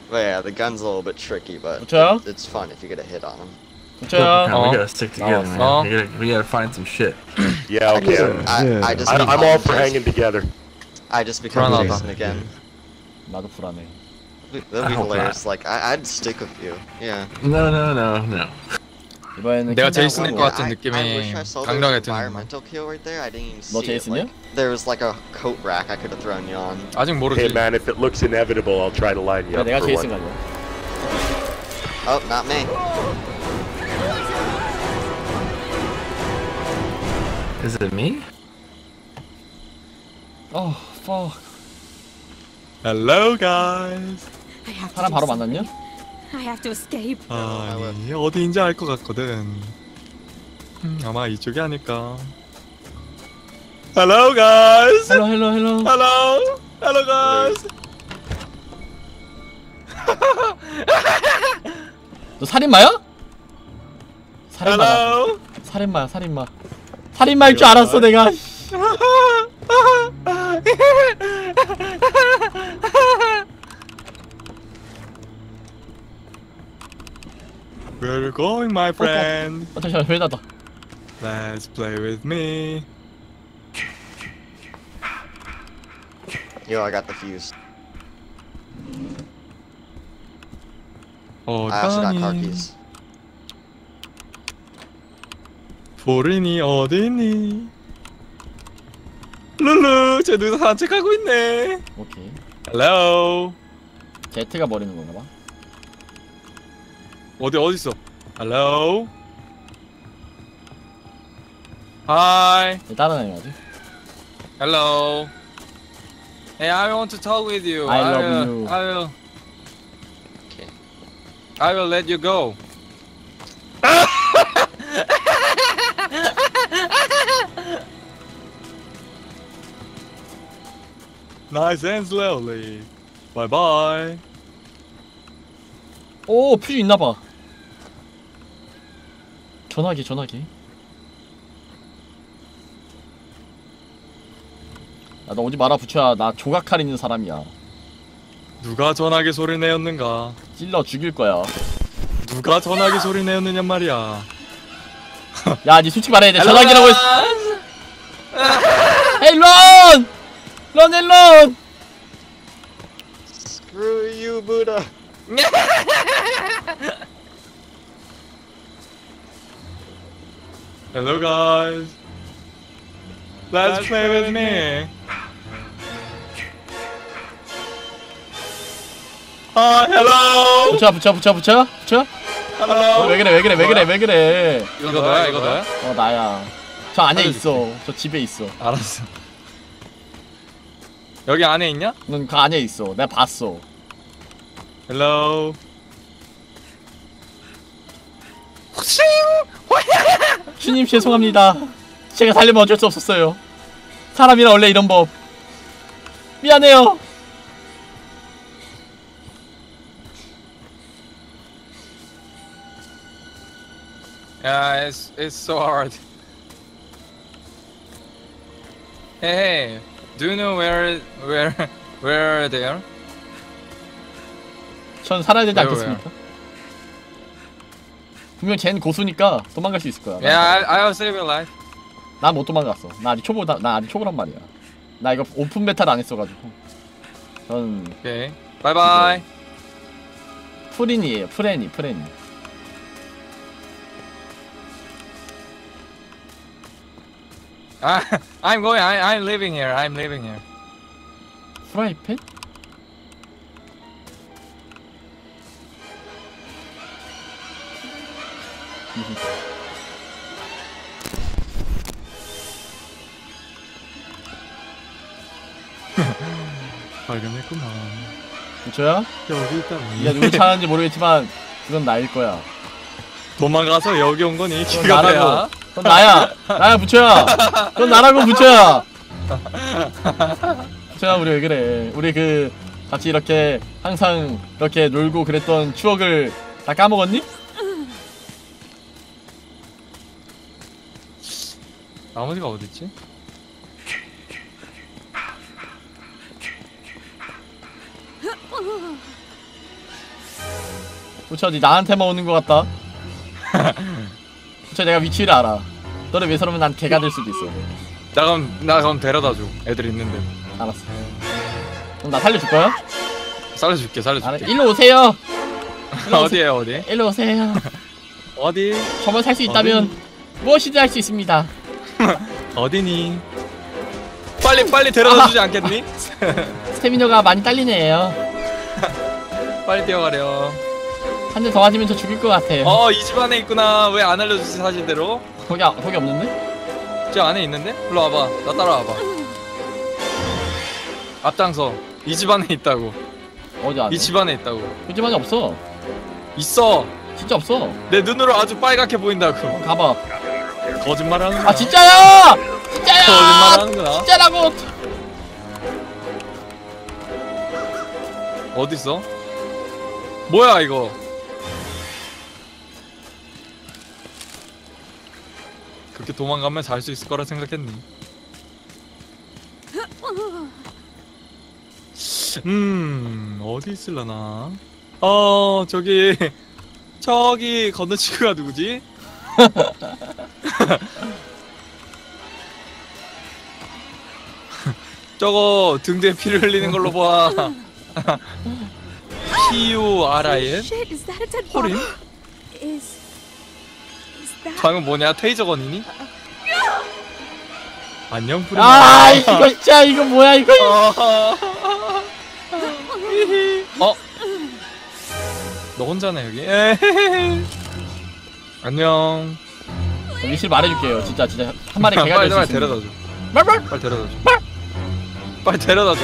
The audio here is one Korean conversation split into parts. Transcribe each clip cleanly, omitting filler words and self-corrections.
But yeah, the gun's a little bit tricky, but 부처야? it's fun if you get a hit on him. 부처야? We gotta stick together, man. We gotta find some shit. Yeah, okay. I'm all for hanging together. I just become Jason again. 나도 불안해. That'd be hilarious. Like I'd stick with you. Yeah. No. 이번에는 내가 제이슨일 것 같은 I 느낌이 wish I saw the 강력하게 드는. environmental kill right there. I didn't even 너 see it. 제이슨이야? Like, there was like a coat rack I could have thrown you on. 아직 모르지. Hey man, if it looks inevitable, I'll try to line you 그래, up 내가 for 제이슨 one. 가자. Oh, not me. Is it me? Oh, fuck. Hello guys. 사람 바로 만났냐? I have to escape. 아니 어디인지 알 것 같거든. 아마 이쪽이 아닐까. Hello guys. 헬로. Hello guys. 너 살인마야? 살인마. Hello. 살인마야. 살인마일 줄 알았어 내가. Where are you going, my friend? 잠시만 왜 닫아? Let's play with me. Yo, I got the fuse. I also got car 어디니? keys. 보린이 어디니? 룰루, 쟤 누가 산책하고 있네. 오케이. Hello. 제트가 버리는 건가 봐. 어디 있어? Hello. Hi. 따라다녀야지. Hello. Hey, I want to talk with you. I love you. I will let you go. Nice and slowly. Bye bye. 오 퓨즈 있나봐. 전화기. 야, 너 오지 마라 부처야. 나 조각칼 있는 사람이야. 누가 전화기 소리 내었는가? 찔러 죽일 거야. 누가 전화기 소리 내었느냐 말이야. 야, 니 솔직히 말해. 내 전화기라고 했어. 헤이 런! Screw you, Buddha. Hello guys. Let's play with me. Hello. 부처? Hello. 왜 그래? 이거 너야? 나야. 저 안에 있어. 저 집에 있어. 알았어. 여기 안에 있냐? 넌 그 안에 있어. 내가 봤어. Hello. 주님 죄송합니다. 제가 살려면 어쩔 수 없었어요. 사람이라 원래 이런 법. 미안해요. Yeah, it's so hard. Hey, do you know where they are? 전 살아야 되지 왜요, 않겠습니까? 분명 쟨 고수니까 도망갈 수 있을 거야. Yeah, I'll save your life. 난 못 도망갔어. 나 아직 초보란 말이야. 나 이거 오픈 베타를 안 했어가지고. 전 Okay, bye bye. 프렌이에요. 프렌이. I'm going. I'm living here. 프라이팬? 발견했구만. 부처야? 여기 있다니. 네가 누굴 찾았는지 모르겠지만 그건 나일 거야. 도망가서 여기 온 거니 그건 기가 나라고. 돼야. 그건 나야 부처야. 그건 나라고 부처야. 부처야 우리 왜 그래? 우리 그 같이 이렇게 항상 이렇게 놀고 그랬던 추억을 다 까먹었니? 나머지가 어딨지? 부처 니 나한테만 오는 것 같다. 부처 내가 위치를 알아. 너를 위해서라면 난 개가 될 수도 있어. 나 그럼 데려다줘. 애들 있는데. 알았어. 그럼 나 살려줄 거야? 살려줄게. 일로 오세요. 어디에요 어디? 일로 오세요. 어디? 저만 살 수 있다면 무엇이든 할 수 있습니다. 어디니? 빨리 데려다주지 않겠니? 스태미너가 많이 딸리네요. 빨리 뛰어가려. 한 대 더 맞으면 저 죽을 것 같아요. 이 집 안에 있구나. 왜 안 알려주지 사실대로? 거기 없는데? 저 안에 있는데? 일로 와봐. 나 따라와봐. 앞장서. 이 집 안에 있다고. 어디 안에? 이 집 안에 있다고. 그 집 안에 없어. 있어. 진짜 없어. 내 눈으로 아주 빨갛게 보인다고. 가봐. 거짓말하는 거야. 아 진짜야! 진짜야! 거짓말하는 거야. 진짜라고. 어딨어? 뭐야 이거? 그렇게 도망가면 잘 수 있을 거라 생각했니? 어디 있을라나? 저기 건너친구가 누구지? 저거 등 뒤에 피를 흘리는 걸로 봐. PURIN? Shit, is that a dead 호린? body? Is that? 방금 뭐냐? 테이저건이니? 안녕 푸른. 아 이거 진짜 이거 뭐야 이거. 너 혼자네 여기. 안녕. 위치를 말해줄게요. 진짜 한 마리 개가 될 수 빨리 있습니다. 데려다줘. 말말. 빨리 데려다줘. 빨리 데려다줘.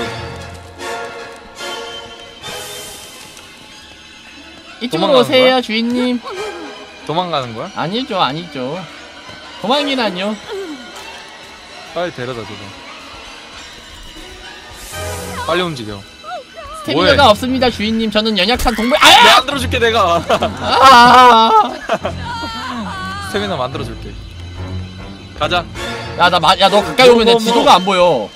이쪽으로 도망가는 오세요 거야? 주인님. 도망가는 거야? 아니죠. 도망이라뇨. 빨리 데려다줘. 빨리 움직여. 스태미너가 없습니다 주인님. 저는 연약한 동물. 내가 만들어줄게 내가. 스태미나 만들어줄게. 가자. 야 너 가까이 오면 내 지도가 안 보여.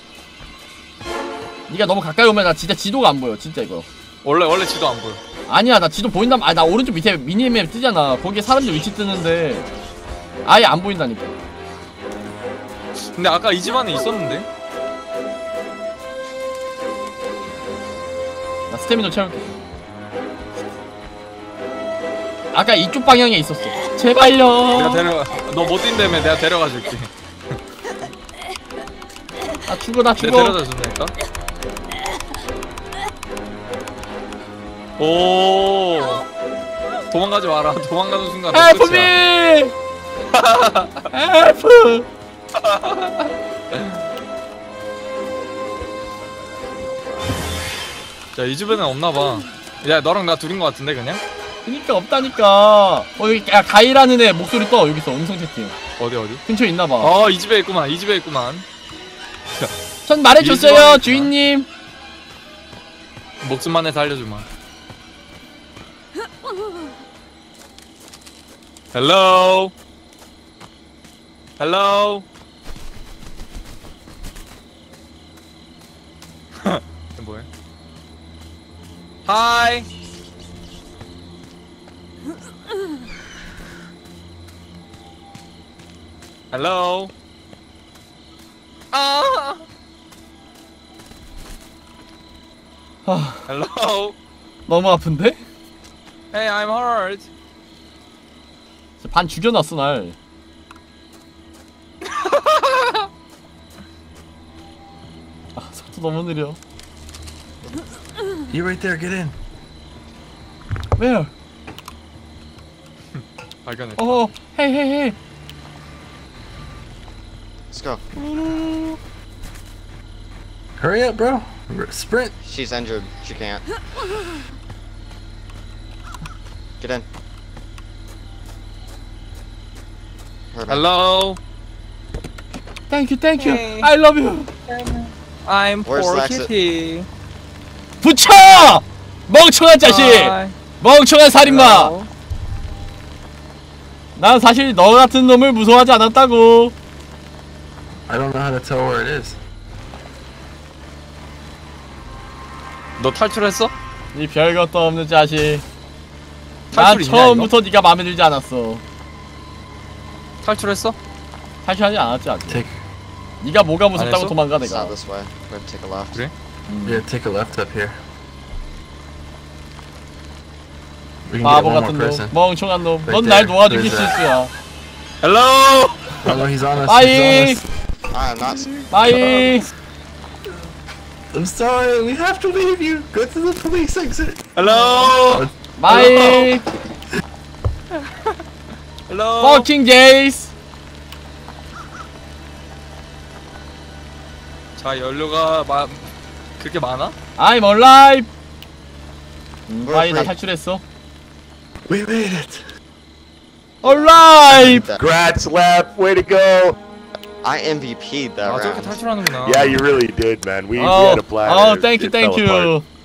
네가 너무 가까이 오면 나 진짜 지도가 안 보여. 진짜 이거. 원래 지도 안 보여. 아니야 나 지도 보인단 나 오른쪽 밑에 미니맵 뜨잖아. 거기에 사람들 위치 뜨는데 아예 안 보인다니까. 근데 아까 이 집 안에 있었는데? 나 스태미너 채울게. 아까 이쪽 방향에 있었어. 제발요. 내가 데려가. 너 못 뛴다며 내가 데려가 줄게. 나 죽어. 내가 데려다 준다니까? 오. 도망가지 마라. 도망가는 순간 너 헬프 미. 끝이야. 헬프. 자, 이 집에는 없나봐. 야, 너랑 나 둘인 것 같은데 그냥? 그니까 없다니까. 여기 야 가이라는 애 목소리 떠. 여기서 음성 채팅. 어디? 근처에 있나봐. 이 집에 있구만. 이 집에 있구만. 전 말해줬어요 이집안에 주인님. 목숨만 해서 알려주마. 헬로. 이게 뭐야? 하이. 헬로. 헬로. 너무 아픈데? Hey, I'm hurt. 반 죽여놨어 날. 속도 너무 느려. You right there, get in. Where? 발견했다. Hey. Let's go. Hurry up, bro. Sprint. She's injured. She can't. Get in. Perfect. Hello. Thank you. Hey. I love you. I'm Where's poor the exit? kitty. 붙여! 멍청한 자식! Hi. 멍청한 살인마! Hello. 난 사실 너 같은 놈을 무서워하지 않았다고. I don't know how to tell where it is. 너 탈출했어? 이 별것도 없는 자식. 난 탈출 있냐, 처음부터 네가 마음에 들지 않았어. 이거? 탈출했어? 탈출하지 않았지 아직. Take. 네가 뭐가 무섭다고 했어? 도망가 It's 내가. not this way. We're gonna take a left. 그래? Yeah, take a left up here. We can get 바보 one more 같은 놈, person. 멍청한 놈. Right 넌 날 there. 도와주기 There's that. 실수야. Hello. Oh no, he's on us. Bye. He's on us. I'm not. 빠이. I'm sorry, we have to leave you. Go to the police exit. Hello. 빠이. Hello. Fucking gays. 자, 연료가 그렇게 많아? I'm alive. We're 빠이 나 free. 탈출했어. We made it. Alive. Congrats, Lap. Way to go. I MVP'd that 아, 저렇게 round. 탈출하는구나. Yeah, you really did, man. We Oh, had a blast. oh, thank you, It fell thank apart. you.